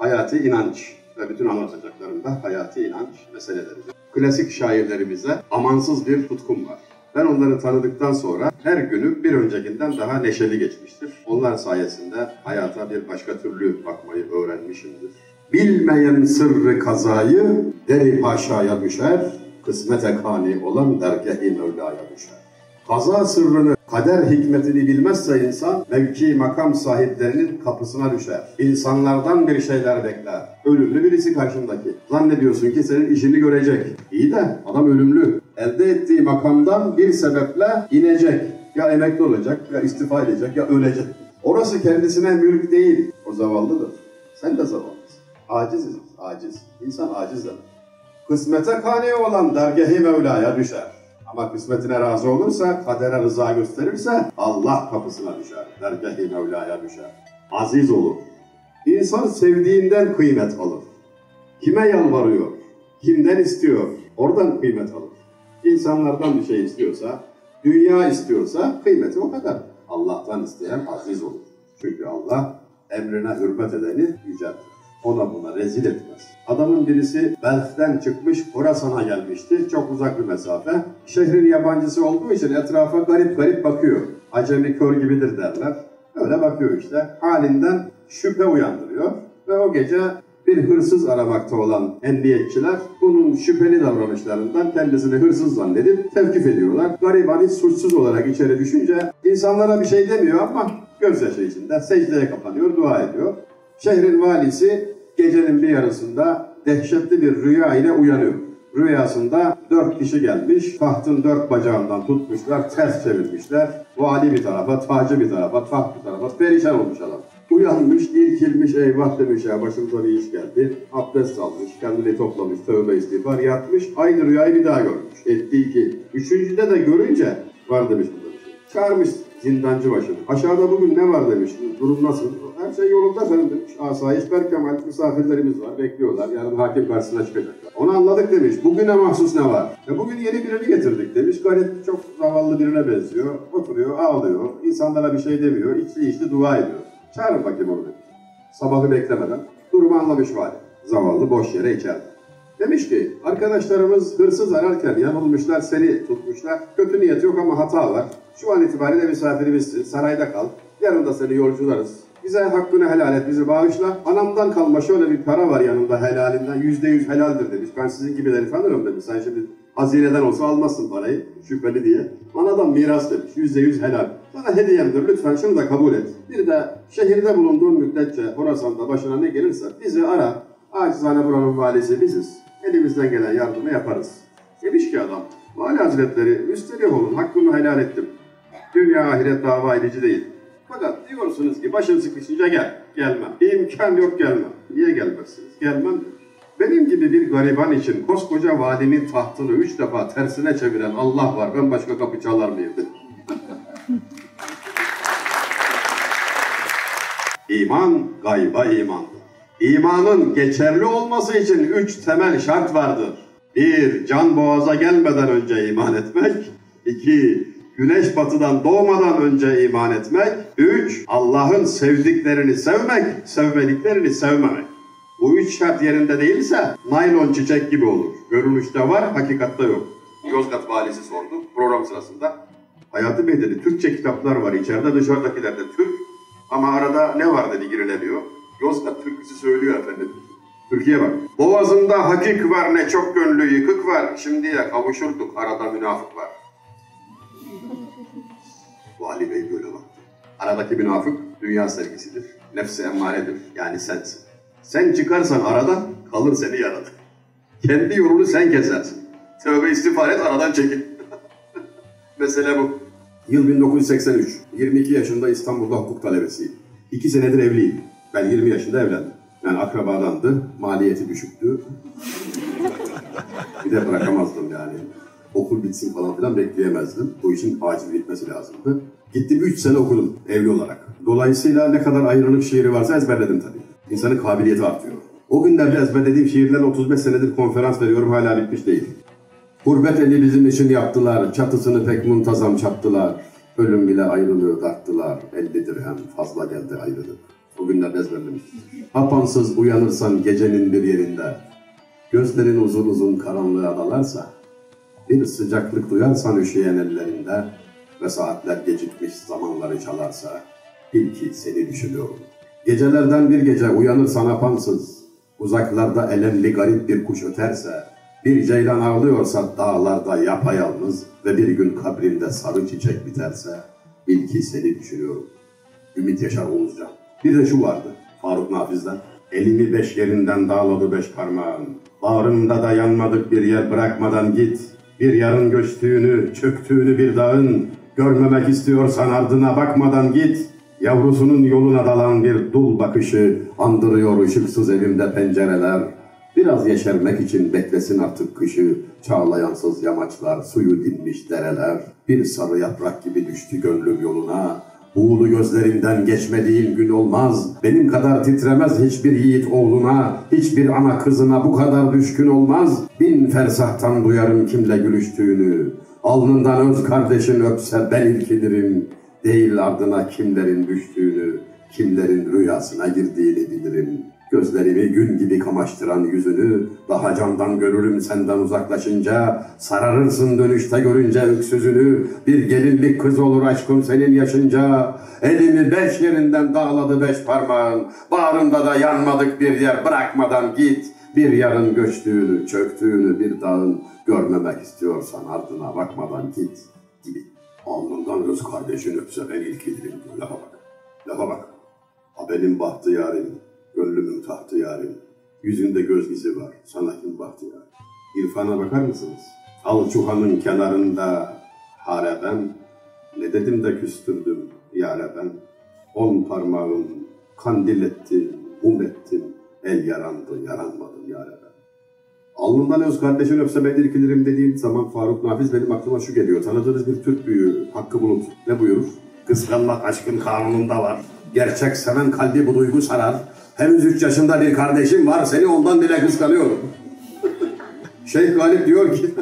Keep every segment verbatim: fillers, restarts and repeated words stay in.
hayati inanç ve bütün anlatacaklarımda hayati inanç meseleleridir. Klasik şairlerimize amansız bir tutkum var. Ben onları tanıdıktan sonra her günüm bir öncekinden daha neşeli geçmiştir. Onlar sayesinde hayata bir başka türlü bakmayı öğrenmişimdir. Bilmeyen sırrı kazayı deri paşaya düşer, kısmete kani olan dergâh-i Mevla'ya düşer. Kaza sırrını, kader hikmetini bilmezse insan, mevki makam sahiplerinin kapısına düşer. İnsanlardan bir şeyler bekler. Ölümlü birisi karşındaki. Zannediyorsun ki senin işini görecek. İyi de adam ölümlü. Elde ettiği makamdan bir sebeple inecek. Ya emekli olacak, ya istifa edecek, ya ölecek. Orası kendisine mülk değil. O zavallıdır. Sen de zavallısın. Aciziz, aciz. İnsan acizdir. Kısmete kani olan dergâh-i Mevla'ya düşer. Ama kısmetine razı olursa, kadere rıza gösterirse Allah kapısına düşer. Dergâh-i Mevla'ya düşer. Aziz olur. İnsan sevdiğinden kıymet alır. Kime yalvarıyor? Kimden istiyor? Oradan kıymet alır. İnsanlardan bir şey istiyorsa, dünya istiyorsa kıymeti o kadar. Allah'tan isteyen aziz olur. Çünkü Allah emrine hürmet edeni yüceltir. Ona buna rezil etmez. Adamın birisi Belh'ten çıkmış Horasan'a gelmişti. Çok uzak bir mesafe. Şehrin yabancısı olduğu için etrafa garip garip bakıyor. Acemi kör gibidir derler. Öyle bakıyor işte. Halinden şüphe uyandırıyor. Ve o gece bir hırsız aramakta olan emniyetçiler bunun şüpheli davranışlarından kendisini hırsız zannedip tevkif ediyorlar. Gariban hiç suçsuz olarak içeri düşünce insanlara bir şey demiyor ama gözyaşı içinde secdeye kapanıyor, dua ediyor. Şehrin valisi gecenin bir yarısında dehşetli bir rüya ile uyanıyor. Rüyasında dört kişi gelmiş, tahtın dört bacağından tutmuşlar, ters çevirmişler. Vali bir tarafa, tacı bir tarafa, taht bir tarafa, perişan olmuş adam. Uyanmış, irkilmiş, eyvah demiş ya başımıza bir iş geldi. Abdest almış, kendini toplamış, tövbe istiğfar yatmış, aynı rüyayı bir daha görmüş. Etti iki. Üçüncüde de görünce var demiş burada bir şey. Çağırmış zindancı başını. Aşağıda bugün ne var demiş, durum nasıl? Her şey yolunda efendim demiş. Asayiş berkemal, misafirlerimiz var, bekliyorlar. Yarın hakim karşısına çıkacaklar. Onu anladık demiş. Bugüne mahsus ne var? E bugün yeni birini getirdik demiş. Garip, çok zavallı birine benziyor. Oturuyor, ağlıyor. İnsanlara bir şey demiyor. İçli içli dua ediyor. Çağırın bakayım onu demiş. Sabahı beklemeden. Durumu anlamış vali. Zavallı boş yere içeride. Demiş ki, arkadaşlarımız hırsız ararken yanılmışlar, seni tutmuşlar. Kötü niyet yok ama hata var. Şu an itibariyle misafirimizsin, sarayda kal. Yarın da seni yolcularız. Bize hakkını helal et, bizi bağışla. Anamdan kalma şöyle bir para var yanımda helalinden, yüzde yüz helaldir demiş. Ben sizin gibileri tanırım demiş. Sen şimdi hazineden olsa almazsın parayı, şüpheli diye. Anadan miras demiş, yüzde yüz helal. Sana hediyemdir, lütfen şunu da kabul et. Bir de şehirde bulunduğun müddetçe Horasan'da başına ne gelirse bizi ara. Acizane buranın valisi biziz. Elimizden gelen yardımı yaparız. Demiş ki adam, vali hazretleri müsterih olun, hakkımı helal ettim. Dünya ahiret dava edici değil. Fakat diyorsunuz ki başın sıkışınca gel, gelmem. İmkan yok gelmem. Niye gelmezsiniz? Gelmem demiş. Benim gibi bir gariban için koskoca valinin tahtını üç defa tersine çeviren Allah var. Ben başka kapı çalar mıyım demiş. İman gayba imandır. İmanın geçerli olması için üç temel şart vardır. Bir, can boğaza gelmeden önce iman etmek. İki, güneş batıdan doğmadan önce iman etmek. Üç, Allah'ın sevdiklerini sevmek, sevmediklerini sevmemek. Bu üç şart yerinde değilse naylon çiçek gibi olur. Görünüşte var, hakikatte yok. Yozgat valisi sordu program sırasında. Hayati Bey dedi, Türkçe kitaplar var içeride, dışarıdakiler de Türk. Ama arada ne var dedi, girilemiyor. Yozgat Türkçesi söylüyor efendim. Türkiye bak. Boğazında hakik var, ne çok gönlü yıkık var. Şimdiye kavuşurduk, arada münafık var. Vali Bey böyle baktı. Aradaki münafık dünya sevgisidir. Nefs-i emmaredir. Yani sensin. Sen çıkarsan aradan, kalır seni yaradı. Kendi yolunu sen kesersin. Tövbe istiğfar et, aradan çekil. Mesele bu. Yıl bin dokuz yüz seksen üç. yirmi iki yaşında İstanbul'da hukuk talebesiyim. İki senedir evliyim. Ben yirmi yaşında evlendim. Yani akrabadandı, maliyeti düşüktü. Bir de bırakamazdım yani. Okul bitsin falan filan bekleyemezdim. Bu işin acil bitmesi lazımdı. Gittim üç sene okudum evli olarak. Dolayısıyla ne kadar ayrılık şiiri varsa ezberledim tabii. İnsanın kabiliyeti artıyor. O günlerde ezberlediğim şiirlerle otuz beş senedir konferans veriyorum, hala bitmiş değil. Gurbet eli bizim için yaptılar, çatısını pek muntazam çattılar. Ölüm bile ayrılığı darttılar, elli dirhem fazla geldi ayrılık. O günlerde ezberlemiş. Apansız uyanırsan gecenin bir yerinde, gözlerin uzun uzun karanlığa dalarsa, bir sıcaklık duyarsan üşüyen ellerinde ve saatler gecikmiş zamanları çalarsa, bil ki seni düşünüyorum. Gecelerden bir gece uyanırsan apansız, uzaklarda elemli garip bir kuş öterse, bir ceylan ağlıyorsa dağlarda yapayalnız ve bir gün kabrinde sarı çiçek biterse, bil ki seni düşünüyorum. Ümit Yaşar Oğuzcan. Bir de şu vardı Faruk Nafiz'den. Elimi beş yerinden dağladı beş parmağın. Bağrımda da yanmadık bir yer bırakmadan git. Bir yarın göçtüğünü, çöktüğünü bir dağın. Görmemek istiyorsan ardına bakmadan git. Yavrusunun yoluna dalan bir dul bakışı andırıyor ışıksız evimde pencereler. Biraz yeşermek için beklesin artık kışı, çağlayansız yamaçlar, suyu dinmiş dereler. Bir sarı yaprak gibi düştü gönlüm yoluna. Buğulu gözlerinden geçmediğin gün olmaz. Benim kadar titremez hiçbir yiğit oğluna, hiçbir ana kızına bu kadar düşkün olmaz. Bin fersahtan duyarım kimle gülüştüğünü. Alnından öz kardeşin öpse ben ilkinirim. Değil ardına kimlerin düştüğünü, kimlerin rüyasına girdiğini bilirim. Gözlerimi gün gibi kamaştıran yüzünü, daha candan görürüm senden uzaklaşınca, sararırsın dönüşte görünce öksüzünü, bir gelinlik kız olur aşkım senin yaşınca, elimi beş yerinden dağladı beş parmağın, bağrında da yanmadık bir yer bırakmadan git, bir yarın göçtüğünü, çöktüğünü bir dağın, görmemek istiyorsan ardına bakmadan git, gibi. Alnından öz kardeşin öpse ben ilkilirim, lafa bak, lafa bak, ha benim bahtı yarim. Gönlümün tahtı yarim, yüzünde göz izi var, sana kim bahtiyar? İrfana bakar mısınız? Alçuhanın kenarında hare ben, ne dedim de küstürdüm yâre ben. On parmağım kandil ettim, mum ettim, el yarandı, yaranmadım yâre ben. Alnından öz kardeşin öpse ben irkilirim dediğin zaman Faruk Nafiz benim aklıma şu geliyor. Tanıdığınız bir Türk büyüğü Hakkı Bulut ne buyurur? Kıskanmak aşkın kanununda var. Gerçek seven kalbi bu duygu sarar. Henüz üç yaşında bir kardeşim var, seni ondan bile kıskanıyorum. Şeyh Galip diyor ki,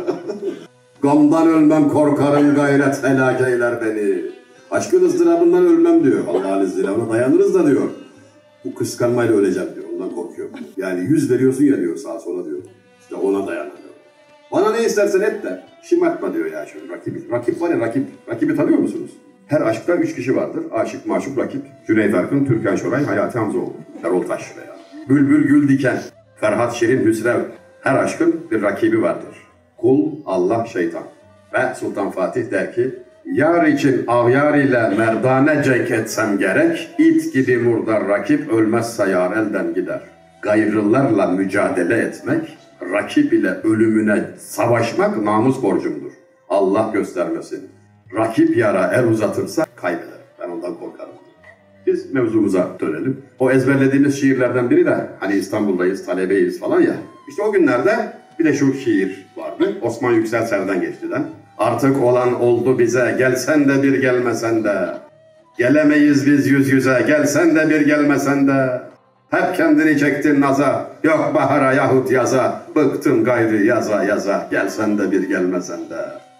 gamdan ölmem korkarım gayret helak eyler beni. Aşkın ızdırabından ölmem diyor. Allah'ın izniyle ona dayanırız da diyor. Bu kıskanmayla öleceğim diyor, ondan korkuyorum. Yani yüz veriyorsun ya diyor sağa sola diyor. İşte ona dayanamıyorum. Bana ne istersen et de şımartma diyor ya şimdi rakibi. Rakip var ya rakip. Rakibi tanıyor musunuz? Her aşkta üç kişi vardır. Aşık, maşuk, rakip. Cüneyt Arkın, Türkan Şoray, Hayati Hamzoğlu. Erol Taş veya. Bülbül Gül Diken, Ferhat Şirin Hüsrev. Her aşkın bir rakibi vardır. Kul, Allah, şeytan. Ve Sultan Fatih der ki, yar için avyar ile merdane cenk etsem gerek, it gibi murdar rakip ölmezse yar elden gider. Gayrılarla mücadele etmek, rakip ile ölümüne savaşmak namus borcumdur. Allah göstermesin. Rakip yara er uzatırsa kaybeder. Ben ondan korkarım. Biz mevzumuza dönelim. O ezberlediğimiz şiirlerden biri de hani İstanbul'dayız, talebeyiz falan ya. İşte o günlerde bir de şu şiir vardı. Osman Yüksel Ser'den geçtiden. Artık olan oldu bize, gelsen de bir gelmesen de. Gelemeyiz biz yüz yüze, gelsen de bir gelmesen de. Hep kendini çektin naza, yok bahara yahut yaza. Bıktım gayrı yaza yaza, gelsen de bir gelmesen de.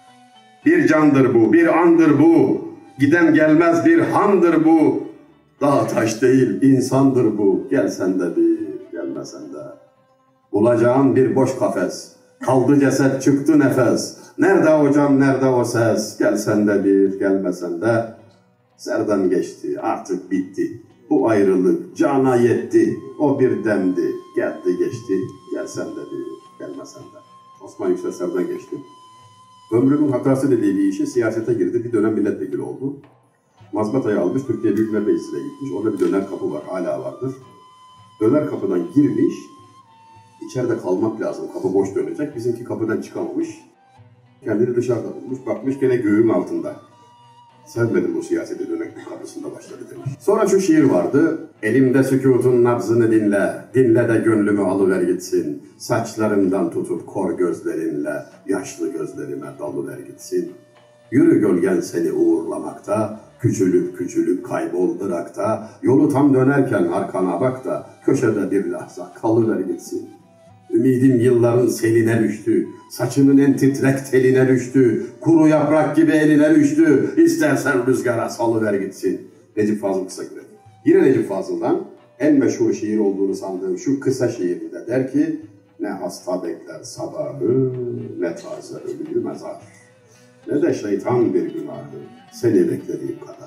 Bir candır bu, bir andır bu. Giden gelmez bir handır bu. Dağ taş değil, insandır bu. Gelsen de bir, gelmesen de. Bulacağın bir boş kafes. Kaldı ceset, çıktı nefes. Nerede o can, nerede o ses? Gelsen de bir, gelmesen de. Serden geçti, artık bitti. Bu ayrılık cana yetti. O bir demdi, geldi geçti. Gelsen de bir, gelmesen de. Osman Yüksel Ser'den geçti. Ömrümün hatası dediği bir işe siyasete girdi. Bir dönem milletvekili oldu. Mazbatayı almış, Türkiye Büyük Millet Meclisi'ne gitmiş. Orada bir döner kapı var, hala vardır. Döner kapıdan girmiş, içeride kalmak lazım, kapı boş dönecek. Bizimki kapıdan çıkamamış. Kendini dışarıda bulmuş, bakmış gene göğün altında. Sevmedim bu siyasete dönek kapısında başladı demiş. Sonra şu şiir vardı. Elimde sükûtun nabzını dinle, dinle de gönlümü alıver gitsin. Saçlarımdan tutup kor gözlerinle, yaşlı gözlerime dalıver gitsin. Yürü gölgen seni uğurlamakta, küçülüp küçülüp kaybol Irak'ta. Yolu tam dönerken arkana bak da, köşede bir lahza kalıver gitsin. Ümidim yılların seline düştü, saçının en titrek teline düştü, kuru yaprak gibi eline düştü, istersen rüzgara salıver gitsin. Necip Fazıl Kısakürek. Yine Necip Fazıl'dan en meşhur şiir olduğunu sandığım şu kısa şiirinde der ki ne hasta bekler sabahı, ne taze ölüyü mezar, ne de şeytan bir günahı seni beklediğim kadar.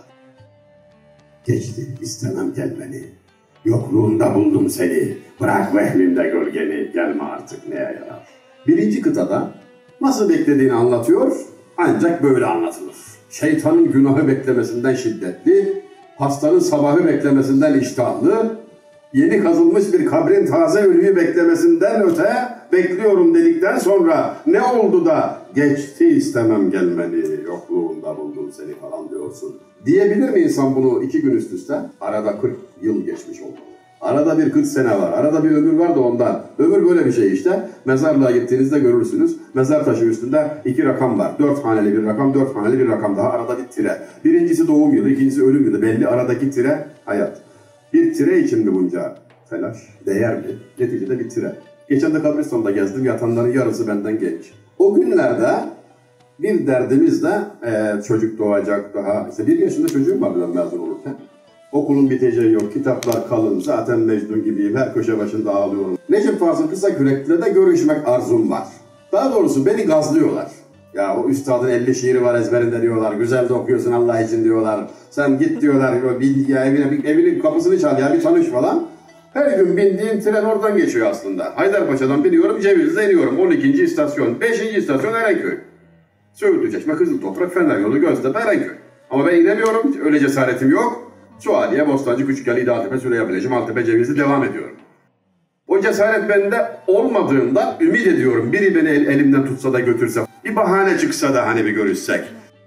Geçti istemem gelmeni, yokluğunda buldum seni, bırak vehmimde gölgeni, gelme artık neye yarar. Birinci kıtada nasıl beklediğini anlatıyor, ancak böyle anlatılır. Şeytanın günahı beklemesinden şiddetli, hastanın sabahı beklemesinden iştahlı, yeni kazılmış bir kabrin taze ölüyü beklemesinden öte bekliyorum dedikten sonra ne oldu da geçti istemem gelmeni, yokluğunda buldum seni falan diyorsun. Diyebilir mi insan bunu iki gün üst üste? Arada kırk yıl geçmiş olmalı. Arada bir kırk sene var, arada bir ömür var da ondan. Ömür böyle bir şey işte. Mezarlığa gittiğinizde görürsünüz. Mezar taşı üstünde iki rakam var. Dört haneli bir rakam, dört haneli bir rakam daha. Arada bir tire. Birincisi doğum yılı, ikincisi ölüm yılı. Belli aradaki tire hayat. Bir tire için mi bunca telaş? Değer mi? Neticede bir tire. Geçen de kabristan'da gezdim. Yatanların yarısı benden genç. O günlerde bir derdimiz de e, çocuk doğacak daha. İşte bir yaşında çocuğum var ben mezun olurken. Okulun biteceği yok, kitaplar kalın, zaten Mecnun gibiyim, her köşe başında ağlıyorum. Necip Fazıl Kısakürek'le de görüşmek arzum var. Daha doğrusu beni gazlıyorlar. Ya o üstadın elli şiiri var ezberinde diyorlar, güzel de okuyorsun Allah için diyorlar. Sen git diyorlar, ya evine, evinin kapısını çal ya bir tanış falan. Her gün bindiğim tren oradan geçiyor aslında. Haydarpaşa'dan biniyorum, Cevizli'de iniyorum. on ikinci istasyon, beşinci istasyon Erenköy. Söğütlüçeşme, Kızıltoprak, Fener Yolu, Göztepe, Erenköy. Ama ben inemiyorum, öyle cesaretim yok. Suadiye, Bostancı, Küçükeli, İdealtepe, Süreyyabileci, Maltepe, Cevizli devam ediyorum. O cesaret bende olmadığından ümit ediyorum. Biri beni el, elimden tutsa da götürse, bir bahane çıksa da hani bir görüşsek.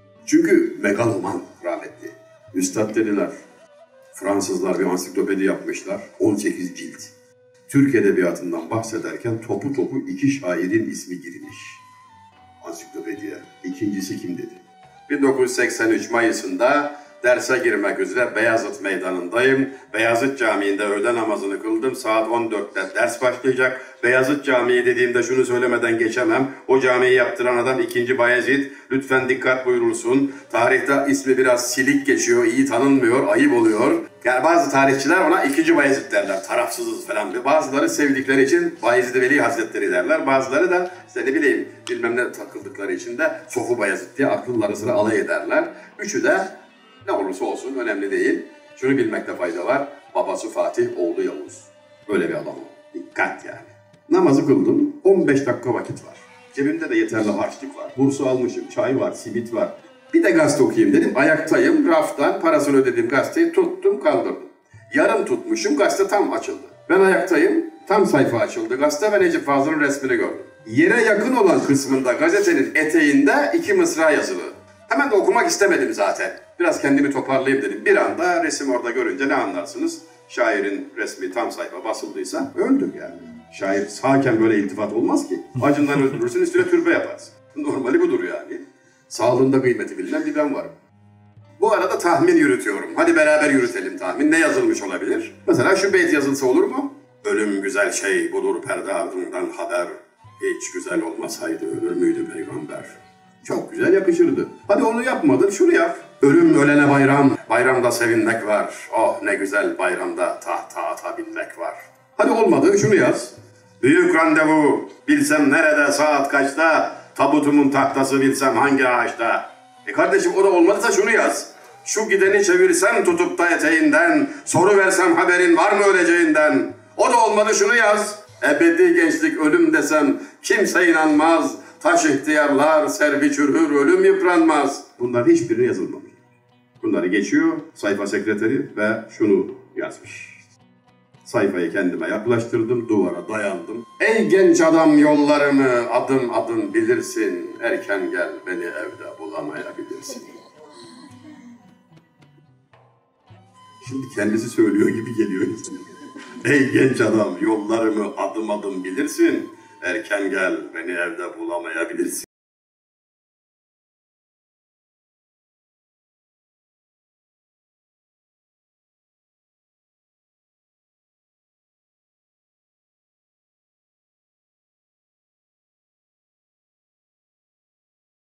Çünkü megaloman rahmetli. Üstad dediler, Fransızlar bir ansiklopedi yapmışlar, on sekiz cilt. Türk edebiyatından bahsederken topu topu iki şairin ismi girmiş. Ansiklopediye. İkincisi kim dedi? bin dokuz yüz seksen üç Mayıs'ında derse girmek üzere Beyazıt Meydanı'ndayım. Beyazıt Camii'nde öğle namazını kıldım. Saat on dörtte ders başlayacak. Beyazıt Camii dediğimde şunu söylemeden geçemem. O camiyi yaptıran adam ikinci Bayezid. Lütfen dikkat buyurulsun. Tarihte ismi biraz silik geçiyor, iyi tanınmıyor, ayıp oluyor. Yani bazı tarihçiler ona ikinci Bayezid derler. Tarafsızız falan. Bazıları sevdikleri için Bayezid-i Veli Hazretleri derler. Bazıları da işte ne bileyim bilmem ne takıldıkları için de Sofu Bayezid diye akılları sıra alay ederler. Üçü de ne olursa olsun önemli değil. Şunu bilmekte fayda var. Babası Fatih, oğlu Yavuz. Böyle bir adam o. Dikkat yani. Namazı kıldım. on beş dakika vakit var. Cebimde de yeterli harçlık var. Bursu almışım, çay var, simit var. Bir de gazete okuyayım dedim. Ayaktayım, raftan parasını ödediğim gazeteyi tuttum, kaldırdım. Yarım tutmuşum, gazete tam açıldı. Ben ayaktayım, tam sayfa açıldı gazete ve Necip Fazıl'ın resmini gördüm. Yere yakın olan kısmında gazetenin eteğinde iki mısra yazılı. Hemen de okumak istemedim zaten. Biraz kendimi toparlayayım dedim. Bir anda resim orada görünce ne anlarsınız? Şairin resmi tam sayfa basıldıysa öldük yani. Şair sağken böyle iltifat olmaz ki. Acından öldürürsün, üstüne türbe yaparsın. Normali budur yani. Sağlığında kıymeti bilinen bir ben varım. Bu arada tahmin yürütüyorum. Hadi beraber yürütelim tahmin. Ne yazılmış olabilir? Mesela şu beyt yazılsa olur mu? Ölüm güzel şey budur perde ardından haber. Hiç güzel olmasaydı ölür müydü peygamber? Çok güzel yakışırdı. Hadi onu yapmadın, şunu yap. Ölüm ölene bayram, bayramda sevinmek var. Oh ne güzel bayramda tahta ata binmek var. Hadi olmadı, şunu yaz. Büyük randevu, bilsem nerede, saat kaçta, tabutumun tahtası bilsem hangi ağaçta. E kardeşim o da olmadıysa şunu yaz. Şu gideni çevirsem tutup da eteğinden, soru versem haberin var mı öleceğinden. O da olmadı, şunu yaz. Ebedi gençlik ölüm desem kimse inanmaz. Taş ihtiyarlar, servi çürür, ölüm yıpranmaz. Bunların hiçbiri yazılmamış. Bunları geçiyor sayfa sekreteri ve şunu yazmış. Sayfayı kendime yaklaştırdım, duvara dayandım. Ey genç adam yollarımı adım adım bilirsin. Erken gel beni evde bulamayabilirsin. Şimdi kendisi söylüyor gibi geliyor insana. Ey genç adam yollarımı adım adım bilirsin. Erken gel beni evde bulamayabilirsin.